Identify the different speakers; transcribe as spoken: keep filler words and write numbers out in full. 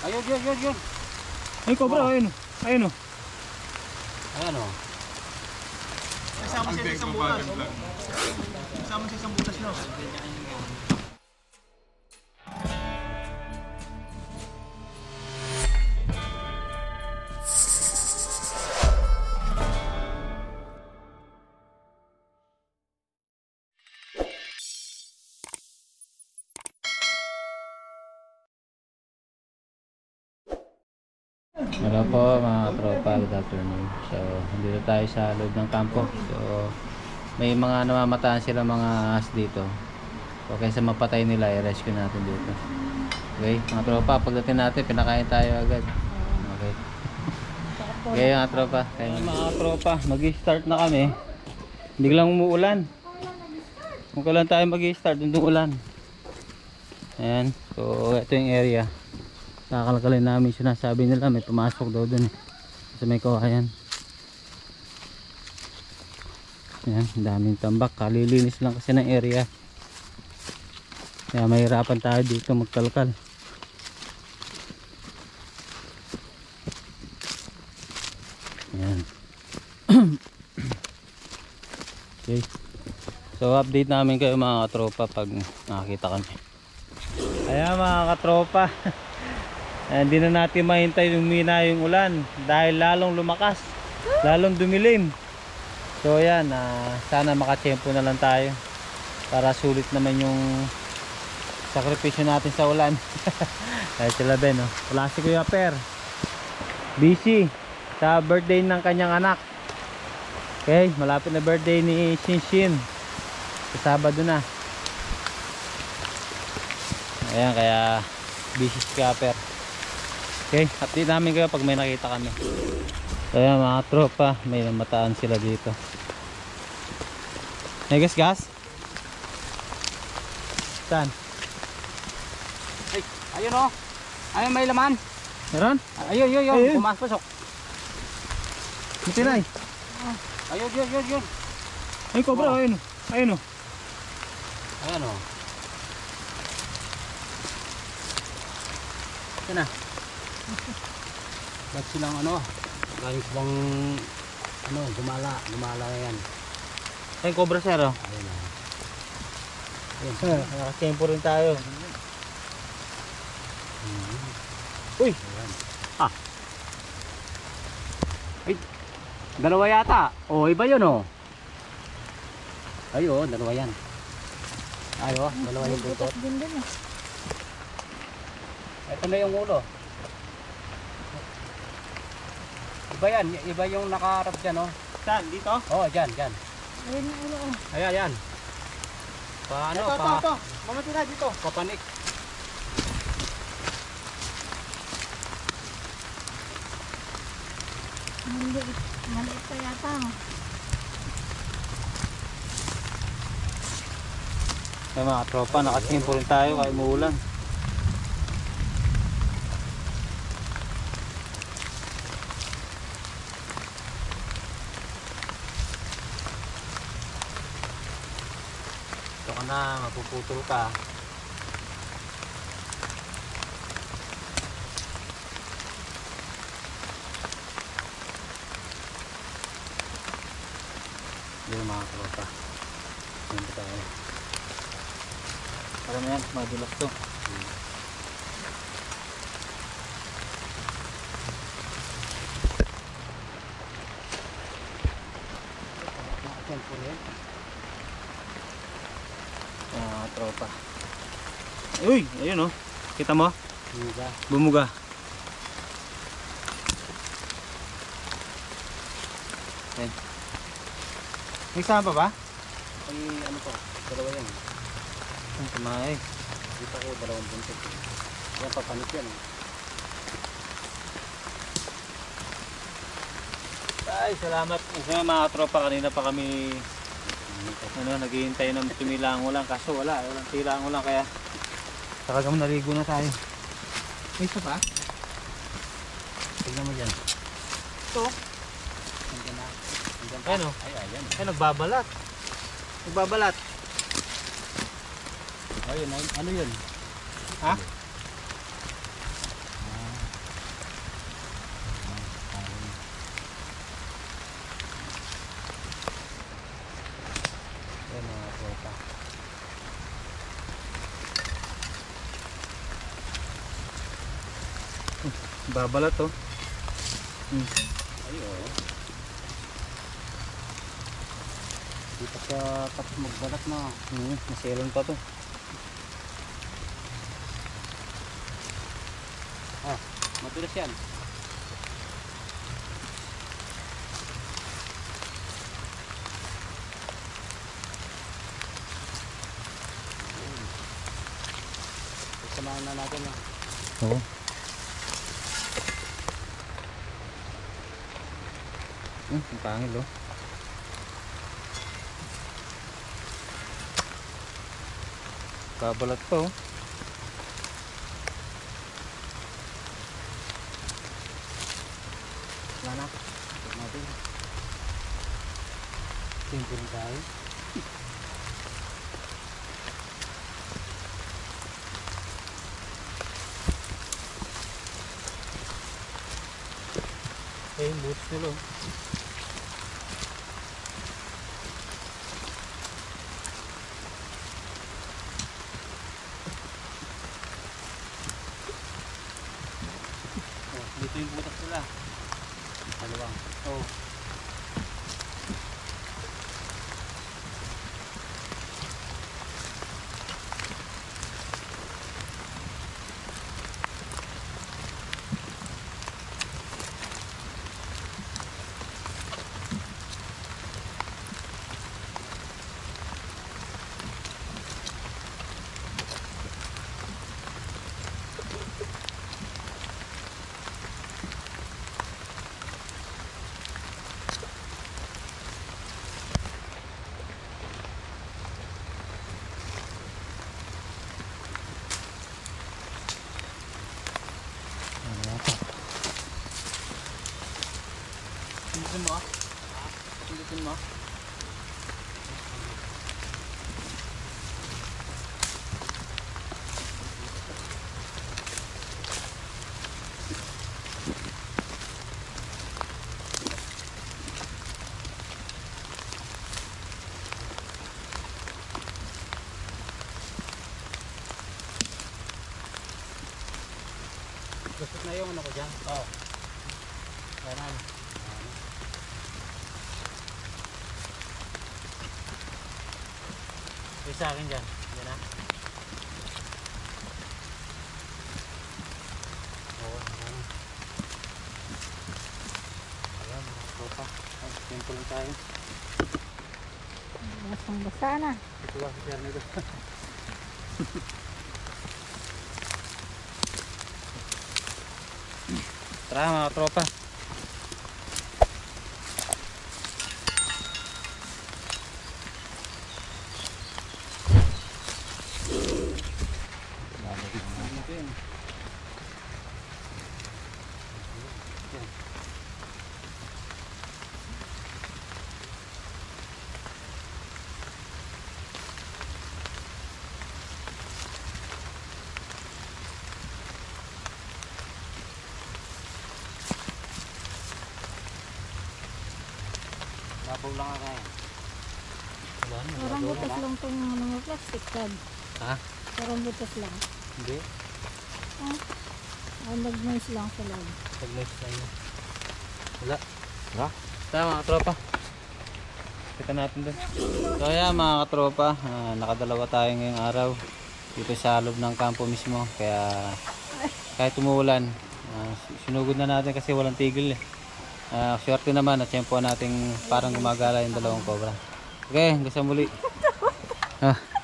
Speaker 1: Ayun, yun, yun, yun.
Speaker 2: Ay, cobra, oh. Ayun. Ayun o.
Speaker 1: Ayan o.
Speaker 3: Kasama siya sa isang butas. Kasama siya sa isang butas nyo.
Speaker 4: Hello po mga tropa, good afternoon. So, dito tayo sa loob ng kampo. So, may mga namamataan sila mga ahas dito. So, kaysa mapatay nila, i-rescue natin dito. Okay, mga tropa, pagdating natin, pinakain tayo agad. Okay. Okay mga tropa. Okay, mga tropa, mag-start na kami. Biglang umuulan. Kung kailan tayo mag-start, dun ulan. Ayan, so ito yung area. Kakalkalin namin, sinasabi nila may pumasok daw dun eh. Sa may kawayan. Yan, daming tambak. Kalilinis lang kasi ng area. Kaya mahirapan tayo dito magkalkal. Yan. Okay. So update namin kayo mga katropa pag nakakita kami. Ayan mga katropa. Hindi na natin mahintay lumina yung ulan dahil lalong lumakas, lalong dumilim. So ayan, uh, sana makatsyempo na lang tayo para sulit naman yung sakripisyo natin sa ulan. Dahil sila Ben, no? Wala si Kuya Per, busy sa birthday ng kanyang anak. Okay, malapit na birthday ni Shinshin sa Sabado na. Ayan, kaya busy si Kuya Per. Okay, update namin kayo pag may nakita kami. So ayan mga tropa, may namataan sila dito. May gas gas? Saan?
Speaker 1: Ay, ayun o. Ayun, may laman.
Speaker 4: Meron?
Speaker 1: Ayun, yun, yun.
Speaker 4: Ayun.
Speaker 1: Pumasok.
Speaker 4: Matinay.
Speaker 1: Ayun, yun, yun, yun.
Speaker 2: Ay, cobra, oh. Ayun o. Ayun o.
Speaker 1: Ayan o. Ito na. Ba't silang ano, galing silang ano, gumala, gumala na yan.
Speaker 4: Ay, cobra sir oh.
Speaker 1: Ayun na. Ayun.
Speaker 4: Eh, nakatempo rin tayo.
Speaker 1: Uy! Ayan. Ah! Ay! Dalawa yata. O, iba yun o. Ayo, dalawa yan. Ayo, dalawa yung butot. Ito na yung ulo. Iba yan, iba yung nakaharap dyan, oh.
Speaker 2: Saan? Dito?
Speaker 1: Oh, dyan, dyan.
Speaker 5: Ayun yung ulo, oh.
Speaker 1: Ayan, yan. Pa, ano,
Speaker 2: Ito, ito,
Speaker 1: pa,
Speaker 2: ito. Mamatina dito.
Speaker 1: papanik.
Speaker 5: Maliit, maliit pa yata, oh.
Speaker 4: Ay mga tropa, nakatempo rin tayo kahit muulan. Ito ka na, mapuputol ka. Yan mga tropa. Yan tayo. Para na yan, madulas to. Hmm. Ah, tropa.
Speaker 2: Uy, ayun o. Kita mo?
Speaker 1: Bumuga.
Speaker 2: Bumuga.
Speaker 4: Yan. May sama pa ba?
Speaker 1: Ay, ano pa, dalawa yan.
Speaker 4: Ang kamay.
Speaker 1: Dito ko, dalawang buntot. Yan, papanik yan. Eh.
Speaker 4: Ay, salamat. Kasi mga tropa, kanina pa kami ano, naghihintay ng tumilang ulan. Kaso wala, walang tilang ulan. Kaya talagang naligo na tayo.
Speaker 2: May isa pa?
Speaker 1: Tignan mo dyan.
Speaker 2: Ito.
Speaker 1: Andyan na. Andyan pa.
Speaker 4: Ayun o.
Speaker 1: Ay, ayan.
Speaker 4: Ay, nagbabalat. Nagbabalat.
Speaker 1: Ayun, ay, ano yun?
Speaker 2: Ha?
Speaker 4: Babalat to. Hmm.
Speaker 1: Ay, oo. Di pa siya tapos magbalat na.
Speaker 4: Hmm, maselan pa to.
Speaker 1: Ah, matulas yan. Samahan na natin ah.
Speaker 4: Oo. Hmm, ang pangil oh. Babalat pa oh.
Speaker 1: Wala na. Ito natin. Simple tayo.
Speaker 4: Eh, yung boots nila oh.
Speaker 1: Oh, dito yung butas nila. Dalawang. Oh.
Speaker 2: Pindutin mo ah. Pindutin mo.
Speaker 1: Gusto na yung ano ko dyan? Oo. Oh. Kanan.
Speaker 2: May sa akin dyan. Yan ah.
Speaker 1: Oo. Ayan. Ayan mga tropa. Ay, simple lang tayo.
Speaker 5: Basang basa na.
Speaker 1: Ito ba si Sir nito?
Speaker 4: Tara mga tropa.
Speaker 1: Labaw lang ako eh.
Speaker 4: Wala na.
Speaker 5: Parang butas lang itong mga plastic tag.
Speaker 4: Ha?
Speaker 5: Parang butas lang.
Speaker 4: Hindi.
Speaker 5: Ah, ah nag-noise lang sa loob.
Speaker 4: Pag-noise lang yun. Wala. Wala? Tara mga tropa. Kita natin doon. So ayan mga katropa, ah, nakadalawa tayo ngayong araw dito sa loob ng kampo mismo. Kaya kahit umuulan, ah, sinugod na natin kasi walang tigil eh. Ah, swerte naman at siyempre natin parang gumagala yung dalawang cobra. Okay, hanggang sa muli. Ah.